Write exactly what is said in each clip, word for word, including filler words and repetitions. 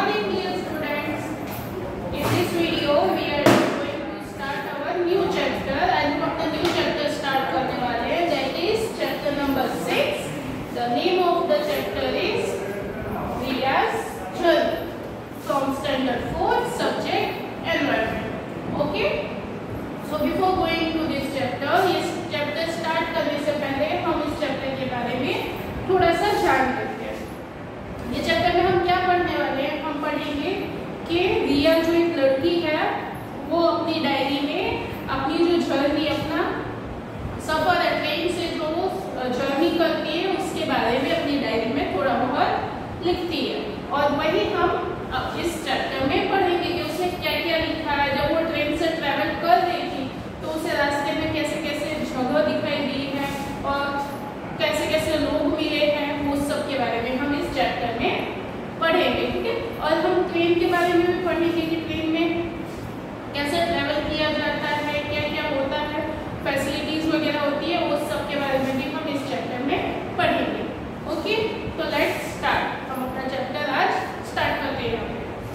morning, dear students. In this video, we are going to start our new chapter. आज हम अपना new chapter start करने वाले हैं. That is chapter number six. The name of the chapter is Riya's Journey from standard four, subject environment. Okay. So before going to this chapter, इस chapter start करने से पहले हम इस chapter के बारे में थोड़ा सा जान लेते हैं. ये चैप्टर में हम क्या पढ़ने वाले हैं? हम पढ़ेंगे कि रिया जो एक लड़की है वो अपनी डायरी में अपनी जो जर्नी, अपना सफर है ट्रेन से जो वो जर्नी करती है उसके बारे में अपनी डायरी में थोड़ा बहुत लिखती है. और वही हम अब इस चैप्टर में पढ़ेंगे कि उसने क्या क्या लिखा है. जब वो ट्रेन से ट्रैवल कर रही थी तो उसे रास्ते में कैसे कैसे जगह दिखाई दी है और कैसे कैसे लोग मिले हैं, वो सब के बारे में हम इस चैप्टर में पढ़ेंगे. ठीक है. और हम ट्रेन के बारे में भी पढ़ेंगे कि ट्रेन में कैसे ट्रैवल किया जाता है, क्या क्या होता है, फैसिलिटीज वगैरह होती है, वो सब के बारे में भी हम इस चैप्टर में पढ़ेंगे. ओके, तो लेट्स स्टार्ट. हम अपना चैप्टर आज स्टार्ट करते हैं.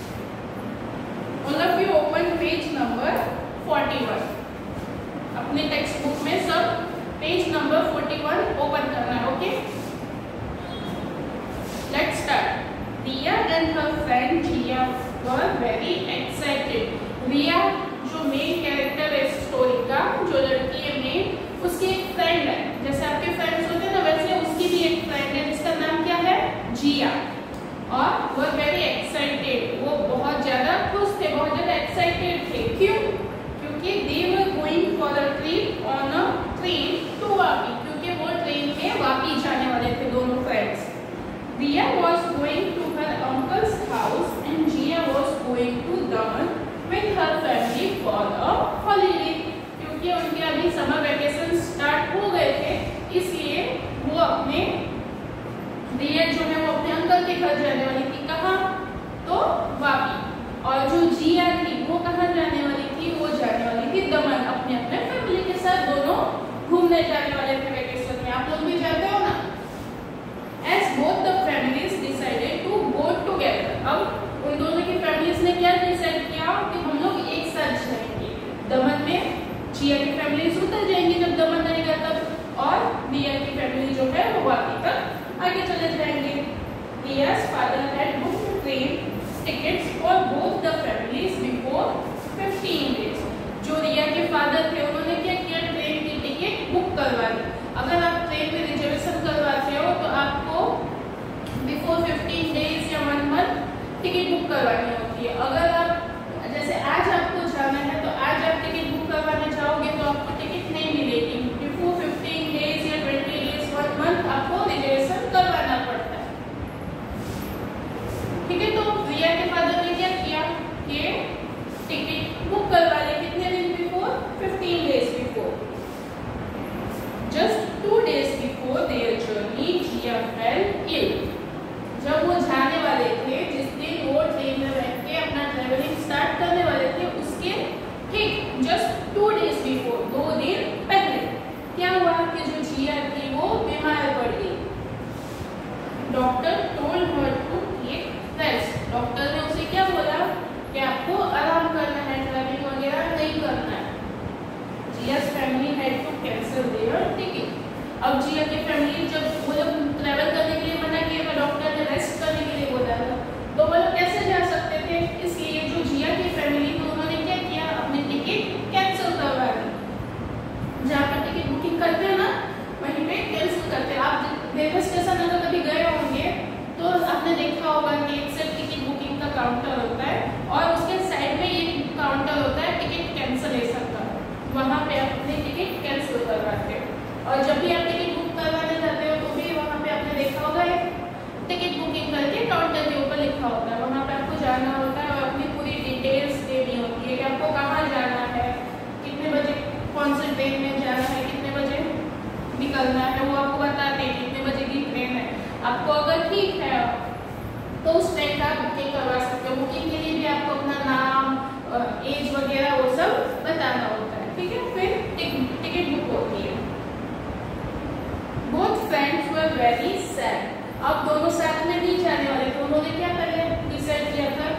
All of you open page number forty one. अपने टेक्स्ट बुक में सब page number forty one open करना है. Okay, let's start. Riya and her friend Jiya were very excited. Riya जो मेन कैरेक्टर है स्टोरी का, जो लड़की है मेन, उसकी एक फ्रेंड है. जैसे आपके फ्रेंड्स होते हैं ना, वैसे उसकी भी एक फ्रेंड है जिसका नाम क्या है? जिया. और वो वेरी एक्साइटेड, वो बहुत ज्यादा खुश थे, बहुत ज्यादा एक्साइटेड थे. क्यों? क्योंकि they were going for a trip on a train to Vapi. क्योंकि वो ट्रेन में वापी जाने वाले थे दोनों friends. Riya was going to her uncle's house and Jia was going to Daman with her family for a holiday. क्योंकि उनके अभी समर वेकेशन स्टार्ट हो गए थे, इसलिए वो अपने रिया जो है वो अपने अंकल के घर जाने वाली थी. कहाँ? तो वापी. और जो जिया थी वो कहाँ जाने वाली थी? वो जाने वाली थी दमन. अपने अपने फैमिली के साथ दोनों घूमने जाने वाले थे वेकेशन में. आप लोग भी जाते हो ना? As both the families decided to go together. अब उन दोनों की फैमिलीज ने क्या डिसाइड किया कि हम लोग एक साथ जाएंगे. दमन में जिया की फैमिली उतर जाएंगी जब दमन रहेगा तब, और रिया की फैमिली जो है वो वापी तक आगे चले जाएंगे. Riya's father had booked train tickets for both the families before fifteen days. जो रिया के फादर थे उन्होंने क्या किया? ट्रेन की टिकट बुक करवा दी. अगर आप ट्रेन में रिजर्वेशन करवाते हो तो आपको बिफोर फिफ्टीन डेज या वन मंथ टिकट बुक करवानी होती है. अगर आप जैसे आज आपको जाना है तो आज आप टिकट बुक करवाने जाओगे तो आपको टिकट नहीं मिलेगी. बिफोर फिफ्टीन डेज या ट्वेंटी डेज, वन मंथ आपको रिजर्वेशन करवाना पड़ता है. ठीक है. तो रिया के फादर ने क्या किया कि टिकट बुक करवा ली. कितने दिन before? Fifteen days before. Just two days before their journey, Jia fell ill. जब वो जाने वाले थे, जिस दिन वो ट्रेन में बैठ के अपना ट्रेवलिंग स्टार्ट करने वाले थे, उसके ठीक जस्ट टू डेज बिफोर, दो दिन पहले क्या हुआ कि जो जिया थी वो बीमार पड़ गई. Doctor told her to take rest. Doctor ने उसे क्या बोला कि आपको आराम करना है, ट्रैवलिंग वगैरह नहीं करना है. Jia's family had to cancel their ticket. अब जिया की फैमिली जब वो लोग ट्रैवल करने के लिए मना किया, डॉक्टर ने रेस्ट करने के लिए बोला था, तो वो लोग कैसे जा सकते थे? इसलिए जो जिया की फैमिली थी उन्होंने क्या किया? अपनी टिकट कैंसिल करवा दी. जहाँ पर टिकट बुकिंग करते हैं ना वहीं पे कैंसिल करते हैं. आप रेलवे स्टेशन अगर कभी गए होंगे तो आपने देखा होगा कि एक से टिकट बुकिंग का काउंटर होता है और उसके साइड में एक काउंटर होता है टिकट कैंसिलेशन का. वहाँ पे आप अपनी टिकट कैंसिल करवाते हो. और जब भी आप टिकट बुक करवाने जाते हो तो भी वहाँ पे आपने देखा होगा टिकट बुकिंग करके काउंटर के ऊपर लिखा होता है. वहाँ पे आपको जाना होता है और अपनी पूरी डिटेल्स देनी होती है कि आपको कहाँ जाना है, कितने बजे कौन से ट्रेन में जाना है, कितने बजे निकलना है, वो आपको बताते हैं कितने बजे की ट्रेन है. आपको अगर ठीक है तो उस ट्रेन का बुकिंग करवा सकते हो. बुकिंग के लिए भी आपको अपना नाम, एज वगैरह वो सब बताना होता है. ठीक है. फिर टिकट बुक होती है. Both friends were very sad. अब दोनों साथ में नहीं जाने वाले थे. उन्होंने क्या कर डिसाइड किया था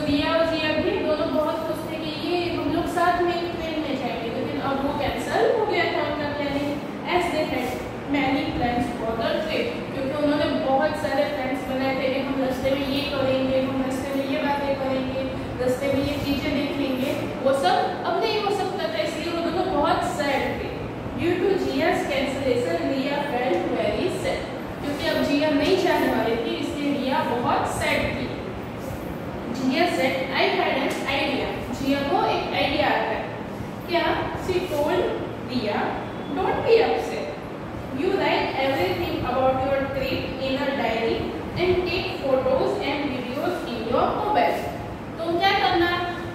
रिया और जिया भी दोनों बहुत खुश थे कि ये हम लोग साथ में ट्रेन में जाएंगे, लेकिन अब वो कैंसिल हो गया था उनका planning. As they had many plans for the trip, क्योंकि उन्होंने बहुत सारे प्लान्स बनाए थे कि हम रास्ते में ये करेंगे, हम रास्ते में ये बातें करेंगे, रास्ते में ये चीजें देखेंगे, वो सब अब नहीं हो सकता था, इसलिए वो दोनों बहुत सैड थे। Due to Jiya's cancellation, Riya felt very sad, क्योंकि अब जिया नहीं जाने वाली थी, इसलिए रिया बहुत सैड थी। जिया said, I had an idea. जिया को एक आइडिया आता है। क्या? She told Riya, don't be upset. You write everything about your trip in a diary and take photos and videos in your mobile. तुम क्या करना?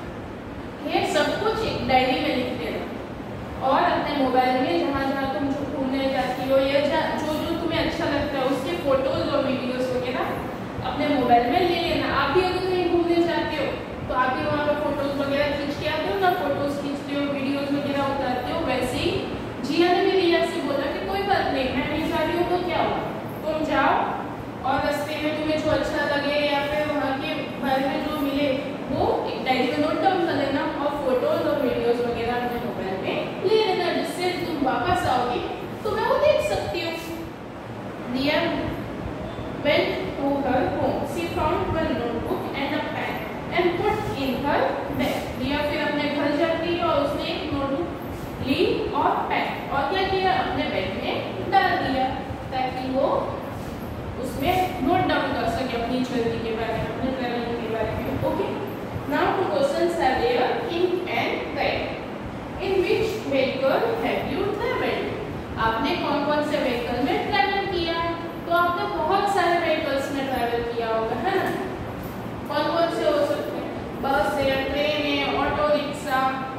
ये सब कुछ एक डायरी में लिख देना और अपने मोबाइल में जहाँ जहाँ तुम जो घूमने जाती हो या जो जो तुम्हें अच्छा लगता है उसके फोटोज और वीडियोस वगैरह अपने मोबाइल में ले लेना। आप भी अगर कहीं घूमने जाते हो तो आप भी वहाँ पर फोटोज वगैरह खींच के आते हो ना, फोटोज खींचते हो, वीडियोज वगैरह उतारते हो। वैसे ही जिया ने भी रिया से बोला कि कोई बात नहीं, मैं नहीं जा रही हूँ तो क्या हुआ, तुम जाओ और रास्ते में तुम्हें जो अच्छा लगे या फिर वहाँ के बारे में जो मिले वो एक डायरी में नोट डाउन कर लेना और फोटोज और वीडियोज वगैरह अपने मोबाइल में ले लेना, जिससे तुम वापस आओगे तो मैं वो देख सकती हूँ। रिया went to her home. She found one notebook and a pen and put in her bag. रिया फिर अपने घर जाती है और उसने एक नोटबुक ली और पेन और क्या किया, अपने बैग में डाल दिया ताकि वो उसमें नोट डाउन कर सके अपनी जर्नी के बारे में, अपने ट्रैवलिंग के बारे में। Okay, now two questions are there, in and write. In which vehicle have you travelled? आपने कौन कौन से व्हीकल में ट्रैवल किया? तो आपने बहुत सारे व्हीकल्स में ट्रैवल किया होगा, है ना? कौन कौन से हो सकते हैं? बस है, ट्रेन है, ऑटो रिक्शा,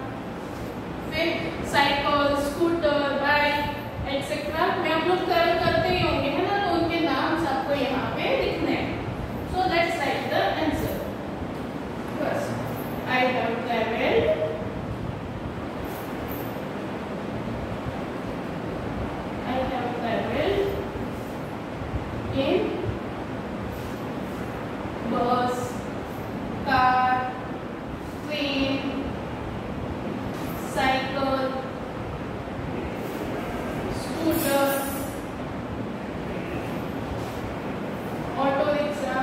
फिर साइकिल, स्कूटर, बाइक एक्सेट्रा में आप लोग ट्रैवल करते ही होंगे, है ना? तो उनके नाम आपको यहाँ पे लिखने हैं। So let's write the answer. First, I have travelled I have traveled in bus, car, train, cycle, scooter, auto rickshaw,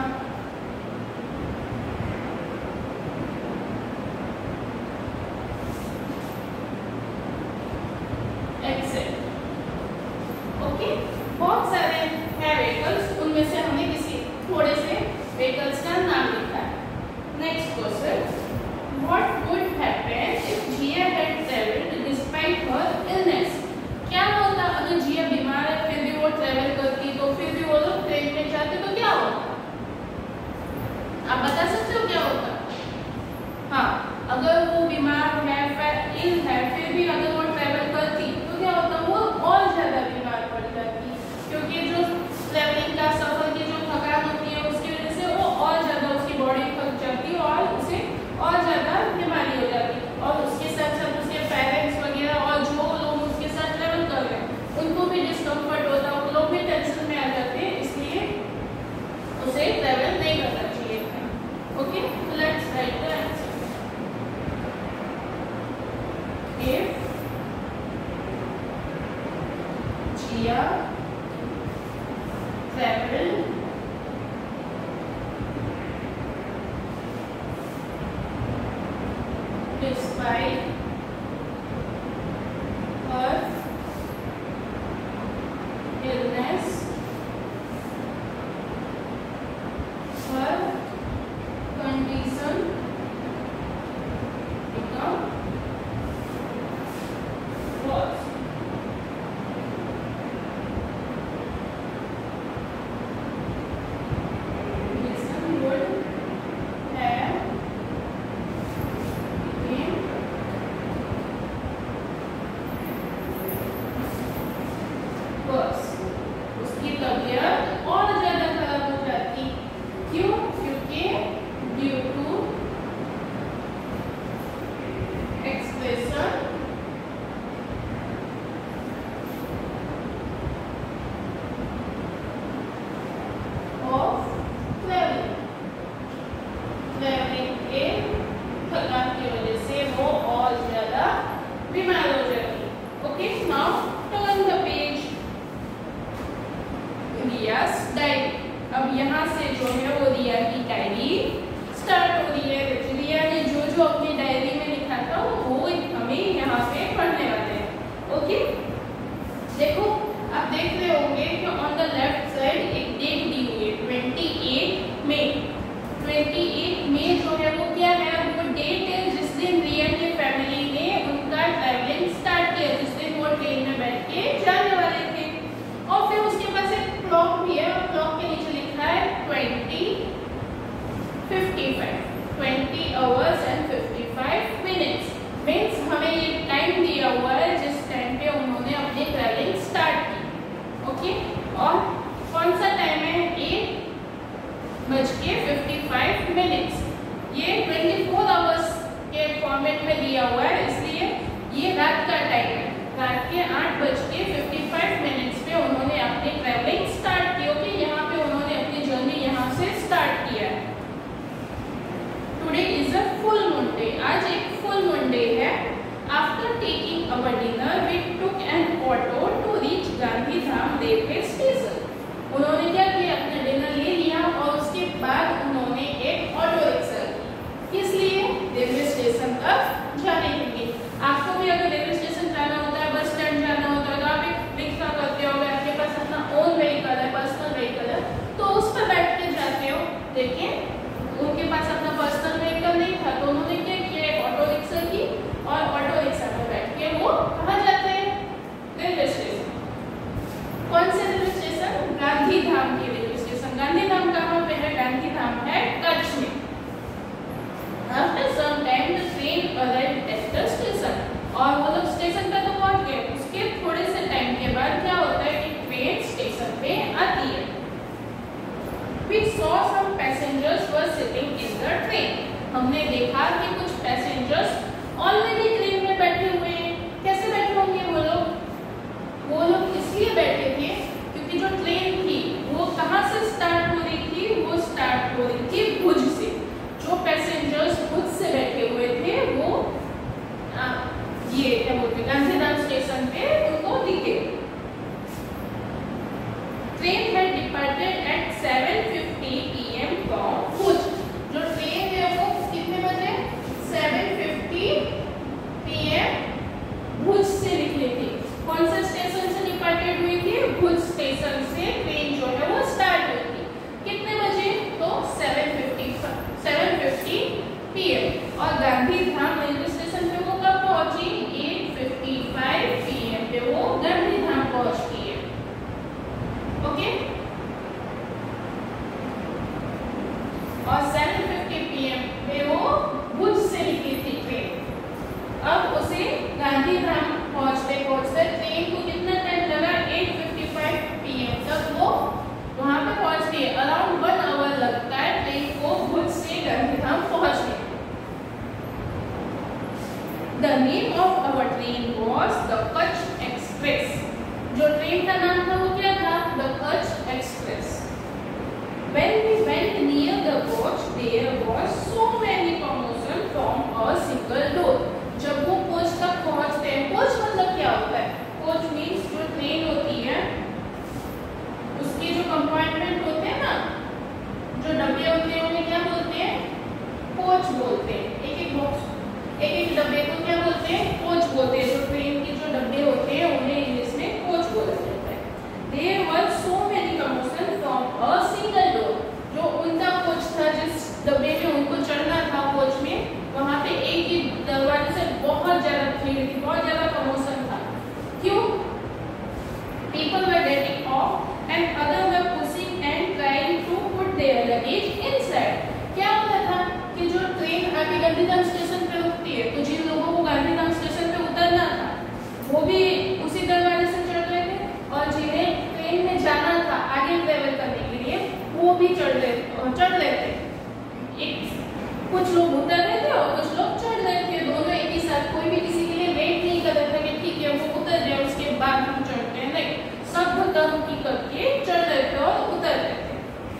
et cetera. Okay, बहुत सारे हैं व्हीकल्स, उनमें से हमने किसी थोड़े से व्हीकल्स का नाम लिखा है। Next question, what would happen if Jiya had travelled despite her illness? क्या होता अगर जिया बीमार है फिर भी वो ट्रैवल करती, तो फिर भी वो लोग ट्रेन में जाते तो क्या होता? आप बता सकते हो क्या होता? हाँ, अगर वो बीमार है, फिर इल है, फिर भी अगर वो ट्रैवल करती तो क्या होता? वो और ज्यादा बीमार पड़ जाती, क्योंकि जो ट्रैवलिंग का सफर की जो थकान होती है उसकी वजह से वो और ज्यादा उसकी बॉडी थक जाती और उसे और ज्यादा बीमारी हो जाती, और उसके साथ साथ उसके पेरेंट्स वगैरह और जो लोग उसके साथ ट्रैवल कर रहे हैं उनको भी डिस्कम्फर्ट होता है, वो लोग भी टेंशन में आ जाते हैं, इसलिए उसे ट्रैवल नहीं करना चाहिए था। Okay, let's write the answer. If Jiya traveled despite her illness, her condition become worse. उसकी तबीयत और ज्यादा खराब हो जाती। क्यों? क्योंकि due to expression of traveling. Traveling आप देख रहे होंगे कि ऑन द लेफ्ट साइड एक डेट दी हुई है अट्ठाईस मई। अट्ठाईस मई जो है वो क्या है, वो डेट है जिस दिन रिया की फैमिली ने उनका ट्रैवलिंग स्टार्ट किया, जिस दिन वो ट्रेन में बैठ के जाने वाले थे। और फिर उसके पास एक क्लॉक भी है और क्लॉक के नीचे लिखा है twenty fifty five, twenty hours and fifty five minutes. Means हमें ये टाइम दिया हुआ है जिस टाइम पे उन्होंने अपनी ट्रैवलिंग स्टार्ट की। ओके, और कौन सा टाइम है, एक बज के फिफ्टी फाइव मिनट्स। ये ट्वेंटी फोर आवर्स के फॉर्मेट में दिया हुआ है, इसलिए ये रात का टाइम है। रात के आठ बज के फिफ्टी फाइव मिनट्स पे उन्होंने अपनी ट्रैवलिंग स्टार्ट की। ओके, यहाँ पे उन्होंने अपनी जर्नी यहाँ से स्टार्ट किया है। Today is a full moon day, आज एक फुल मून डे है। After taking our dinner we took an auto to reach Gandhidham railway station. उन्होंने क्या किया, अपना डिनर ले लिया और उसके बाद उन्होंने एक ऑटो रिक्शा की। किस लिए, रेलवे स्टेशन तक जाने के लिए। आपको भी अगर रेलवे स्टेशन जाना होता है, बस स्टैंड जाना होता है, तो आप एक रिक्शा करते हो, आपके पास अपना ओन व्हीकल है, पर्सनल व्हीकल है, तो उस पर बैठ के जाते हो। देखिए उनके पास अपना पर्सनल व्हीकल नहीं था, तो उन्होंने क्या किया, एक ऑटो रिक्शा की और ऑटो रिक्शा में बैठ के वो कहाँ जाते हैं, रेलवे स्टेशन। कौन से रेलवे स्टेशन, गांधीधाम के रेलवे स्टेशन। गांधीधाम कहाँ पे है, गांधीधाम है कच्छ में। After some time the train arrived at the station, और वो लोग स्टेशन पे तो पहुंच गए। उसके थोड़े से टाइम के बाद क्या होता है कि ट्रेन स्टेशन पे आती है। We saw some passengers were sitting in the train, हमने देखा कि कुछ पैसेंजर्स ऑलरेडी ट्रेन में बैठे हुए हैं। कैसे बैठे होंगे वो लोग, वो लोग इसलिए बैठे थे क्योंकि जो ट्रेन थी वो कहाँ से स्टार्ट हो रही थी, वो स्टार्ट हो रही थी भुज से। जो पैसेंजर्स भुज से बैठे हुए थे वो आ, ये क्या बोलते हैं, गांधीधाम स्टेशन पे उनको दिखे। ट्रेन है departed at seven fifty p m from Bhuj. जो ट्रेन है वो कितने बजे, seven fifty p m Bhuj से निकली थी। कौन सा स्टेशन से डिपार्टेड हुई थी, भुज स्टेशन से ट्रेन जो है वो स्टार्ट हुई थी। कितने बजे, तो सेवन फिफ्टी पी एम। और गांधीधाम रेलवे स्टेशन पे वो कब पहुंची, eight fifty five p m पे वो गांधीधाम पहुंचती है। ओके, और सेवन फिफ्टी पी एम पे वो भुज से निकली थी ट्रेन। अब उसे गांधीधाम पहुंचते पहुंचते ट्रेन को कितना टाइम लगा, eight fifty five p m तक वो वहां पे पहुंचती है। अराउंड वन आवर लगता है ट्रेन को भुज से गांधीधाम पहुंचने। The name of our train was the Kutch Express. जो ट्रेन का नाम था वो क्या था, the Kutch Express. When we went near the coach, there was so many commotion from a single door. जब वो कोच तक पहुंचते हैं, कोच मतलब क्या होता है, कोच मीन्स जो ट्रेन होती है उसके जो कंपार्टमेंट होते हैं ना, जो डब्बे होते हैं उन्हें क्या बोलते हैं, कोच बोलते हैं। एक एक बॉक्स, एक एक डब्बे को क्या बोलते हैं, कोच बोलते हैं। जो ट्रेन के जो डब्बे होते हैं उन्हें इंग्लिश में कोच बोला जाता है। There were so many commotion from a single door. जो उनका कोच था, जिस डब्बे में उनको चढ़ना था कोच में, वहाँ पे एक ही दरवाजे से बहुत ज्यादा भीड़ थी, बहुत ज्यादा कमोशन था। क्यों? People were getting off and others were pushing and trying to put their luggage inside. क्या होता था कि जो ट्रेन आके गांधीधाम स्टेशन पे रुकती है, तो जिन लोगों को गांधीधाम स्टेशन पे उतरना था वो भी उसी दरवाजे से चढ़ रहे थे, और जिन्हें ट्रेन में जाना था आगे ट्रेवल करने के लिए वो भी चढ़ रहे चढ़ रहे थे। एक कुछ लोग उतर रहे थे और कुछ लोग चढ़ रहे थे, दोनों एक ही साथ। कोई भी किसी के लिए वेट नहीं कर रहा था कि ठीक है वो उतर जाए उसके बाद हम चढ़ते हैं, नहीं, सब धक्का मुक्की करके चढ़ रहे थे और उतर रहे थे।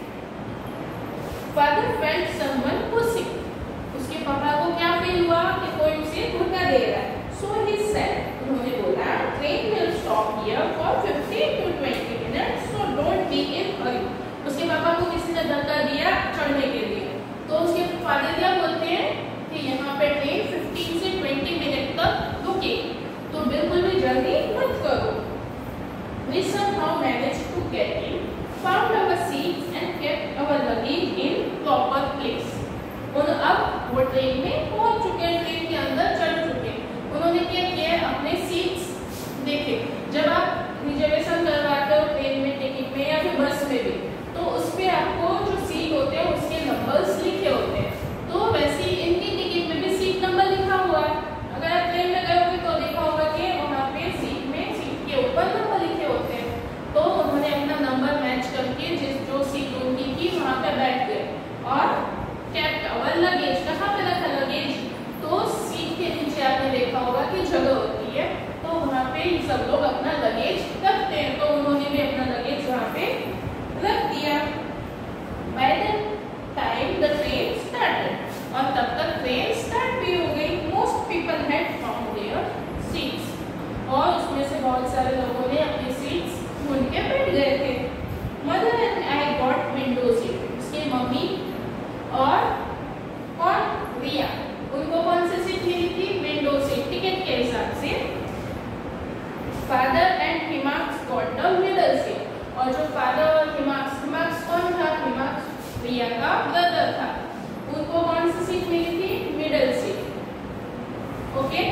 Father felt someone pushing. उसके पापा को क्या फील हुआ कि कोई उसे धक्का दे रहा है। So he said, उन्होंने बोला, train will stop here for fifteen to twenty minutes, so don't be in hurry. उसके पापा को किसी ने धक्का दिया चढ़ने के लिए, तो उसके फादर क्या बोलते हैं कि यहाँ पे ट्रेन फिफ्टीन से ट्वेंटी मिनट तक रुके, तो बिल्कुल भी जल्दी मत करो। With some managed to get in, found our seats and kept our luggage in proper place. उन अब वो ट्रेन में पहुंच चुके हैं, ट्रेन के अंदर चढ़ चुके हैं। उन्होंने क्या किया, अपने सीट्स देखे। जब आप रिजर्वेशन करवाते हो ट्रेन में, टिकट में या फिर बस में भी, तो उस पे आपको जो सीट होते हैं उसके नंबर्स लिखे होते हैं। तो वैसे ही इनकी टिकट में भी सीट नंबर लिखा हुआ है। अगर आप ट्रेन में गए होगे तो देखा होगा कि वहाँ पे सीट में सीट के ऊपर नंबर लिखे होते हैं। तो उन्होंने अपना नंबर मैच करके जिस जो सीट उनकी थी वहाँ पे बैठ गए और केप्ट आवर लगेज। कहाँ पे रखा लगेज, तो सीट के नीचे आपने देखा होगा कि जगह होती है, तो वहाँ पे सब लोग अपना लगेज रखते हैं। तो उन्होंने भी अपना लगेज वहाँ पे रख दिया। By the time the train started, और तब तक ट्रेन स्टार्ट भी हो गई। Most people had found their seats, और उसमें से बहुत सारे लोगों ने अपनी सीट्स ढूंढ के बैठ गए थे। Mother and I got window seat, उसकी मम्मी और कौन, रिया, उनको कौन सी सीट मिली थी, विंडो सीट, टिकट के हिसाब से। Father and Himax got the middle seat, और जो फादर और हिमाक्स, हिमाक्स कौन था, हिमाक्स रिया का ब्रदर था, उनको कौन सी सीट मिली थी, middle seat. Okay,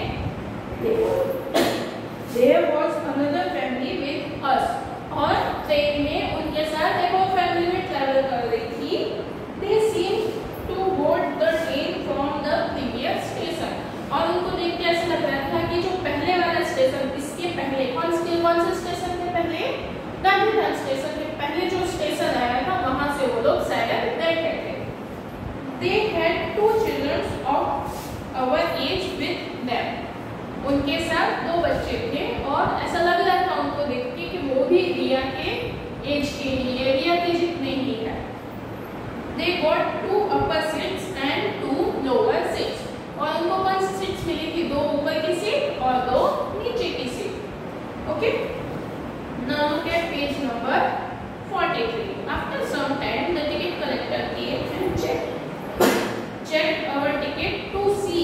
there was another family with us, और ट्रेन में उनके साथ एक और फैमिली में ट्रैवल कर रही थी। They seem to board the train from the previous station, और उनको देख के ऐसा लग रहा था कि जो पहले वाला स्टेशन, इसके पहले कौन से कौन से स्टेशन के पहले, गांधीधाम स्टेशन के पहले जो स्टेशन आया था वहां से वो लोग शायद बैठे थे। They had two children of our age with them, उनके साथ दो बच्चे थे, और ऐसा लग रहा था उनको देख के कि वो भी रिया के एज के ही है, रिया के जितने ही है। They got two upper seats and two lower seats, और उनको कौन सी सीट्स मिली थी, दो ऊपर की सीट और दो नीचे की सीट। Okay, now look at page number forty-three. After some time, the ticket collector came and checked checked our ticket to see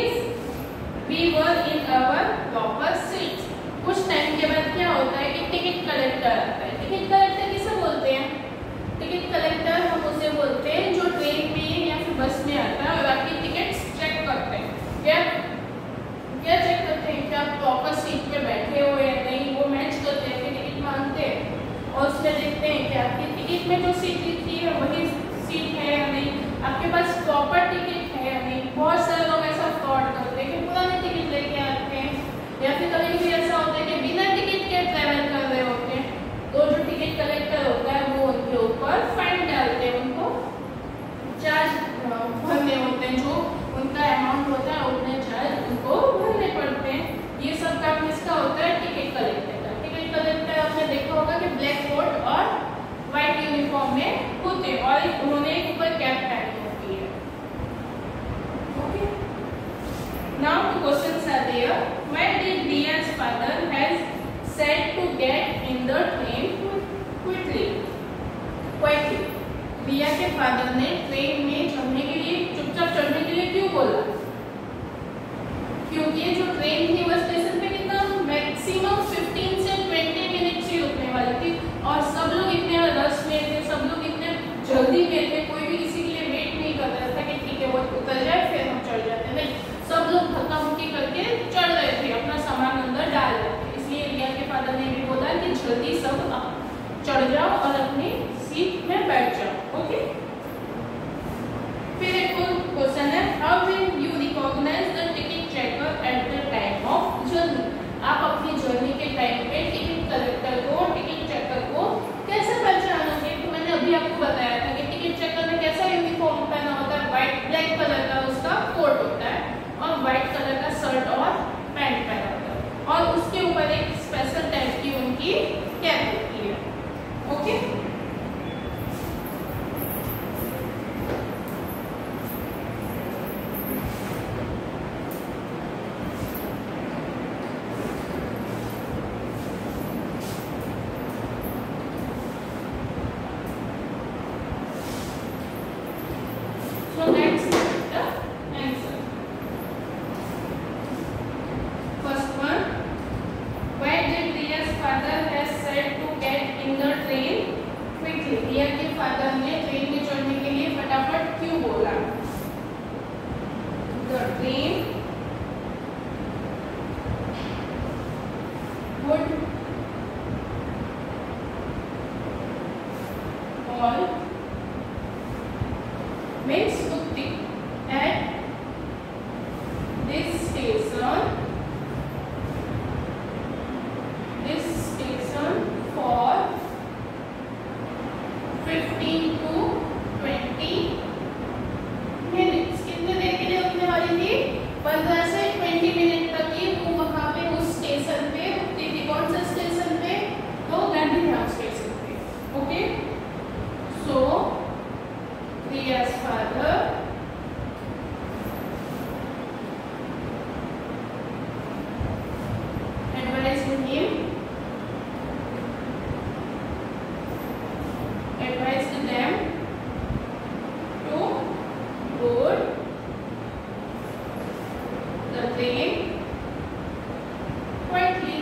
if we were in our proper seats. कुछ टाइम के बाद क्या होता है कि टिकट कलेक्टर आता है। Ticket collector किसे बोलते हैं, टिकट कलेक्टर हम उसे बोलते हैं जो ट्रेन में या फिर बस में आता है और आपकी टिकट्स चेक करते हैं। क्या क्या चेक करते हैं, क्या आप प्रॉपर सीट पे बैठे हो या नहीं, वो मैच करते हैं, फिर टिकट मांगते हैं और उसमें देखते हैं कि आपकी टिकट में जो सीट लिखी है वही सीट है या नहीं, आपके पास प्रॉपर टिकट है या नहीं। बहुत सारे लोग ऐसा फ्रॉड करते हैं कि पुराने टिकट लेके आते हैं, या फिर कभी कभी ऐसा होता है कि बिना टिकट के ट्रैवल कर रहे होते हैं, तो जो टिकट कलेक्टर होता है वो उनके ऊपर फाइन डालते हैं, उनको चार्ज भरने होते हैं, जो उनका अमाउंट होता है उतने चार्ज उनको भरने पड़ते हैं। ये सब काम किसका होता है, टिकट कलेक्टर का। टिकट कलेक्टर आपने देखा होगा कि ब्लैक कोट और व्हाइट यूनिफॉर्म में होते हैं, और उन्होंने एक ऊपर कैप पहनी होती है। Okay, now the questions are there. Why did Riya's father has said to get in the train quickly quickly Riya के फादर ने ट्रेन में चढ़ने के लिए, चुपचाप चढ़ने के लिए क्यों बोला, क्योंकि जो ट्रेन थी वो स्टेशन पे कितना मैक्सिमम पंद्रह से बीस मिनट से रुकने वाली थी, और सब लोग इतने रश में थे, सब लोग इतने जल्दी में थे, कोई भी किसी के लिए वेट नहीं कर रहा था कि ठीक है वो उतर जाए फिर हम चढ़ जाते, नहीं, सब लोग धक्का मुक्की करके चढ़ रहे थे, अपना सामान अंदर डाल रहे थे। इसलिए रिया के फादर ने भी बोला कि जल्दी सब चढ़ जाओ और अपनी सीट में बैठ जाओ। ओके, फिर एक और क्वेश्चन है, how will you recognise the ticket checker at the time of journey. आप अपनी जर्नी के टाइम पे टिकट कलेक्टर को, टिकट चेकर को कैसे पहचानोगे। तो मैंने अभी आपको बताया था कि टिकट चेकर ने कैसा यूनिफॉर्म पहना होता है, व्हाइट ब्लैक कलर का उसका कोट होता है और व्हाइट कलर का शर्ट और पैंट पहना होता है, और उसके ऊपर एक स्पेशल टाइप की उनकी कैप होती है। Okay, all means Utti at this station this station for fifteen to twenty minutes. कितने देर के लिए रुकने वाली थी? पंद्रह से बीस मिनट तक की वो वहां पे उस स्टेशन पे रुकती थी. कौन सा स्टेशन पे? तो गांधीधाम स्टेशन पे. Okay, so Riya's father advised him advised them to board the train quietly.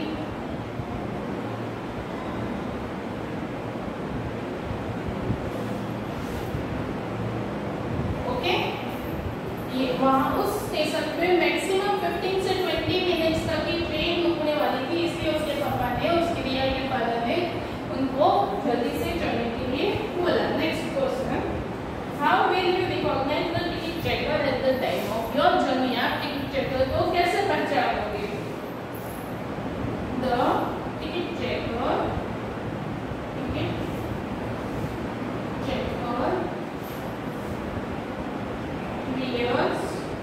Okay, ये वहाँ उस स्टेशन पे मैक्सिमम पंद्रह से बीस मिनट्स तक की ट्रेन रुकने वाली थी, इसलिए उसके पापा ने उसके रिया के फादर ने उनको जल्दी से चढ़ने के लिए बोला. Next question, how will you recognise the ticket checker at the time of your journey? आप टिकट चेकर को कैसे पहचानोगे? The ticket checker ticket checker wears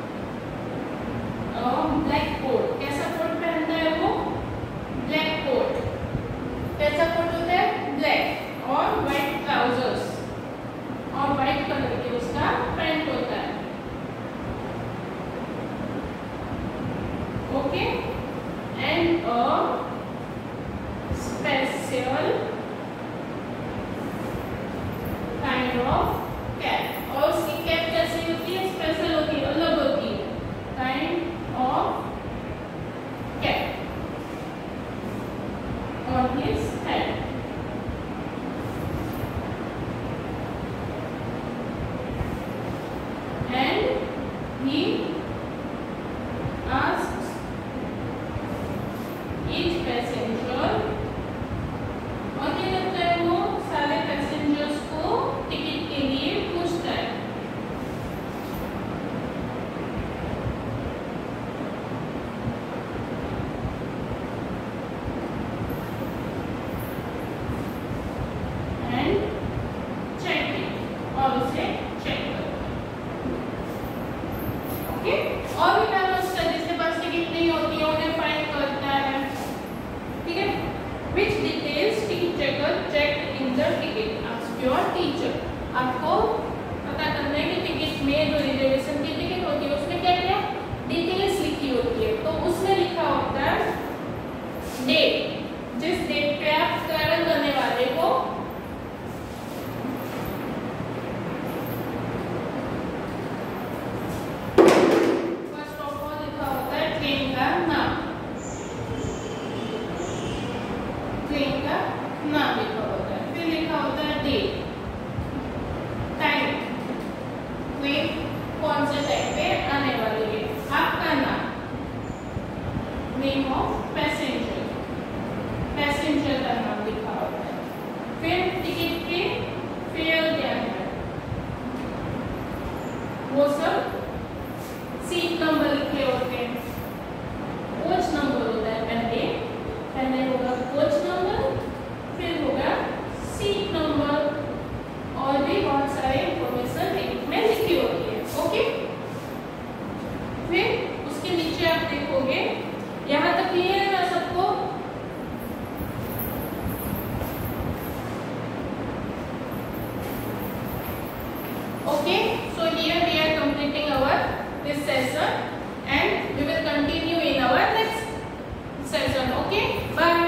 a black coat. कैसा कोट पहनता है वो? Black coat. कैसा कोट होता है? ब्लैक. और व्हाइट ट्राउजर्स और व्हाइट कलर के उसका पैंट होता है. Okay, and a special kind of cap. और उसकी कैप कैसी होती है? स्पेशल होती है, अलग होती है. Kind of cap on his head. And he asks each passenger, और क्या करता है वो? सारे पैसेंजर्स को टिकट के लिए पूछता है. एंड चेक इट, और उसे चेक करता है. ओके, और भी ट्रैवलर्स का जिसके पास टिकट नहीं होती है उन्हें फाइंड करता है. ठीक है, which details ticket checker checked in the ticket? Ask your teacher. आपको पता करना है कि टिकट में जो रिजर्वेशन की टिकट होती है उसमें क्या क्या डिटेल्स लिखी होती है. तो उसमें लिखा होता है डेट, जिस डेट पे आप ट्रैवल करने वाले हो फर्स्ट ऑफ ऑल लिखा होता है ट्रेन का नाम. ट्रेन का नाम लिखा होता है. फिर लिखा होता है डेट, टाइम, ट्रेन कौन से टाइम पे आने वाली है, आपका नाम, नेम ऑफ पैसेंजर, पैसेंजर का नाम लिखा होता है. फिर टिकट के फेयर क्या है वो सब, सीट नंबर लिखे होते हैं, कोच नंबर होता है. पहले पहले होगा कोच नंबर, फिर होगा सीट नंबर, और भी बहुत सारे इंफॉर्मेशन टिकट में लिखी होती है. ओके, फिर उसके नीचे आप देखोगे, यहाँ तक क्लियर है ना सबको? Okay, so here we are completing our this session and we will continue in our next session. Okay, bye.